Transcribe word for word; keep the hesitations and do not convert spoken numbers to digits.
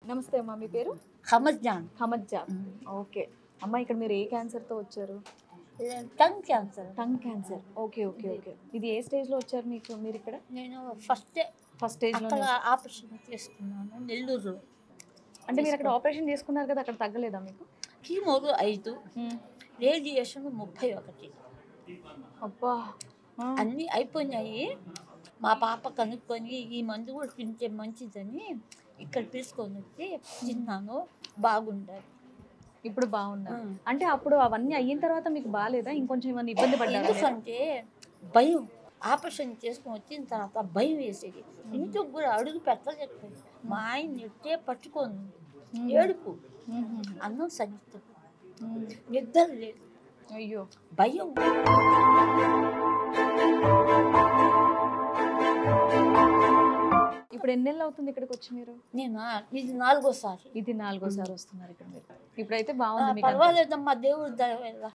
నమస్తే అమ్మా, మీ పేరు? హమజ్జాన్. హమజ్జాన్. ఓకే అమ్మా, ఇక్కడ మీరు ఏ క్యాన్సర్తో వచ్చారు? Tongue cancer. Tongue cancer. Okay okay okay ఇది ఏ స్టేజ్లో వచ్చారు మీకు? మీరు ఇక్కడ నేను ఫస్ట్ ఫస్ట్ స్టేజ్లో ఆపరేషన్ చేసుకున్నాను నెల్లూరులో. అంటే మీరు అక్కడ ఆపరేషన్ చేసుకున్నారు కదా, అక్కడ తగ్గలేదా మీకు? కీమోలు ఐదు, రేడియేషన్ ముప్పై ఒకటి. అబ్బా, అన్నీ అయిపోయినాయి. మా పాప కనుక్కొని ఈ మందు కూడా తింటే మంచిదని ఇక్కడ తీసుకొని వచ్చి తిన్నాను. బాగుండాలి, ఇప్పుడు బాగున్నారు. అంటే అప్పుడు అవన్నీ అయిన తర్వాత మీకు బాగాలేదా? ఇంకొంచెం ఏమైనా ఇబ్బంది పడ్డారు? ఎందుకంటే భయం. ఆపరేషన్ చేసుకొని వచ్చిన తర్వాత భయం వేసేది. ఇంటికి కూడా అడుగు పెట్టలేకపోయింది. మా ఆయన ఎట్టే పట్టుకోను, ఏడుపు, అన్నం సరిగ్గా నిద్ర లేదు, అయ్యో భయం. ఇప్పుడు ఎన్ని నెలలు అవుతుంది ఇక్కడికి వచ్చి మీరు? నేను ఇది నాలుగోసారి. ఇది నాలుగోసారి వస్తున్నారు ఇక్కడ మీరు. ఇప్పుడైతే బాగుంది మీకు? పర్వాలేదమ్మా, దేవుడి దయ వల్ల.